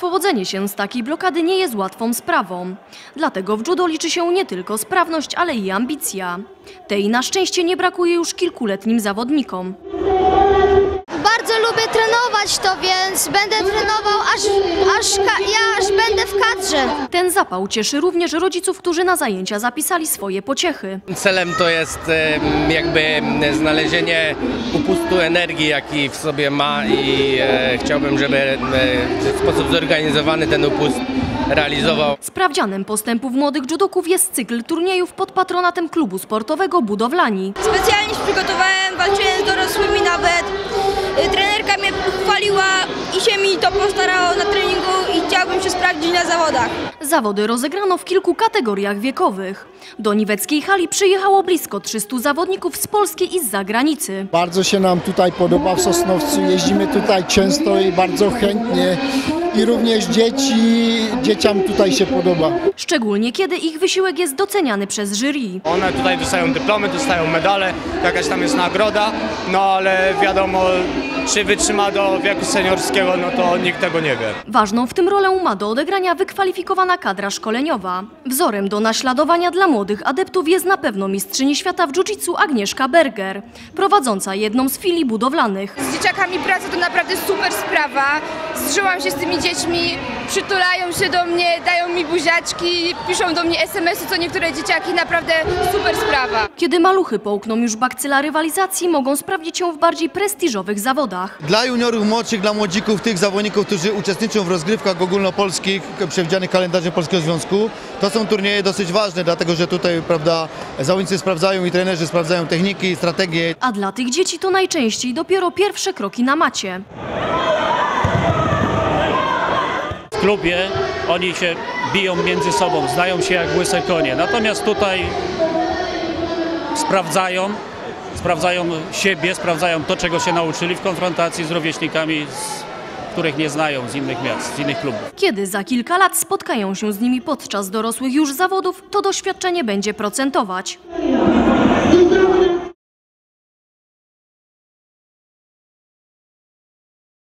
Wyswobodzenie się z takiej blokady nie jest łatwą sprawą. Dlatego w judo liczy się nie tylko sprawność, ale i ambicja. Tej na szczęście nie brakuje już kilkuletnim zawodnikom. Bardzo lubię trenować to, więc będę trenował aż będę w kadrze. Ten zapał cieszy również rodziców, którzy na zajęcia zapisali swoje pociechy. Celem to jest jakby znalezienie upustu energii, jaki w sobie ma i chciałbym, żeby w sposób zorganizowany ten upust realizował. Sprawdzianem postępów młodych judoków jest cykl turniejów pod patronatem klubu sportowego Budowlani. Specjalnie się przygotowałem, walczyłem z dorosłymi nawet. Trenerka mnie chwaliła i się mi to postarało na treningu i chciałbym się sprawdzić na zawodach. Zawody rozegrano w kilku kategoriach wiekowych. Do niemieckiej hali przyjechało blisko 300 zawodników z Polski i z zagranicy. Bardzo się nam tutaj podoba w Sosnowcu, jeździmy tutaj często i bardzo chętnie. I również dzieciom tutaj się podoba. Szczególnie kiedy ich wysiłek jest doceniany przez jury. One tutaj dostają dyplomy, dostają medale, jakaś tam jest nagroda, no ale wiadomo, czy wytrzyma do wieku seniorskiego, no to nikt tego nie wie. Ważną w tym rolę ma do odegrania wykwalifikowana kadra szkoleniowa. Wzorem do naśladowania dla młodych adeptów jest na pewno mistrzyni świata w jiu-jitsu Agnieszka Berger, prowadząca jedną z filii budowlanych. Z dzieciakami praca to naprawdę super sprawa. Zżyłam się z tymi dziećmi, przytulają się do mnie, dają mi buziaczki, piszą do mnie SMS-y, co niektóre dzieciaki, naprawdę super sprawa. Kiedy maluchy połkną już bakcyla rywalizacji, mogą sprawdzić się w bardziej prestiżowych zawodach. Dla juniorów młodszych, dla młodzików, tych zawodników, którzy uczestniczą w rozgrywkach ogólnopolskich przewidzianych kalendarzem Polskiego Związku, to są turnieje dosyć ważne, dlatego że tutaj, prawda, zawodnicy sprawdzają i trenerzy sprawdzają techniki, strategie. A dla tych dzieci to najczęściej dopiero pierwsze kroki na macie. W klubie oni się biją między sobą, znają się jak łyse konie. Natomiast tutaj sprawdzają siebie, sprawdzają to, czego się nauczyli w konfrontacji z rówieśnikami, których nie znają z innych miast, z innych klubów. Kiedy za kilka lat spotkają się z nimi podczas dorosłych już zawodów, to doświadczenie będzie procentować.